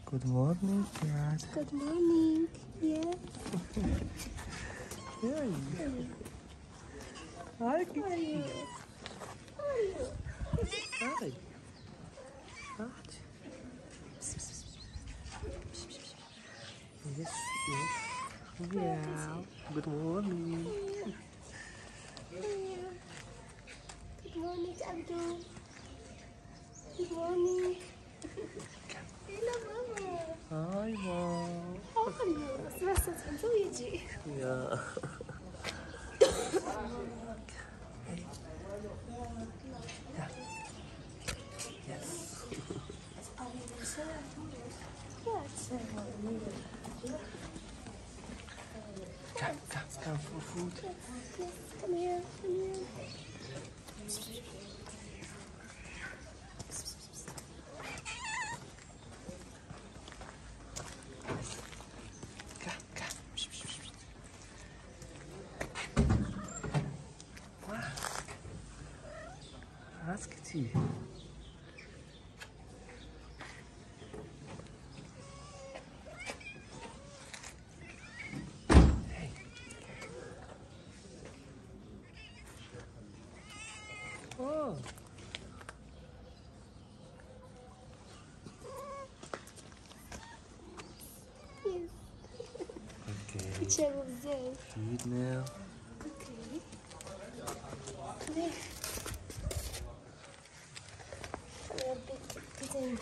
Good morning, Dad. Good morning. Yeah. Yeah. Hi, Kitten. Hi. Hi. Yes, yes. Yeah. Good morning. Good morning, Abdul. Good morning. Hello, Mama. Hi, Mom. How are you? بس انتو يجي. Yeah. Yes. Come for food. Come here, come here. Come. Ask Kitty. Hey. Oh. Yes. Okay. Picture of them. Feed now. Okay. Come here. Come here, big kitten.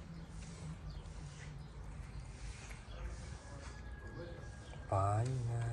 Bye now.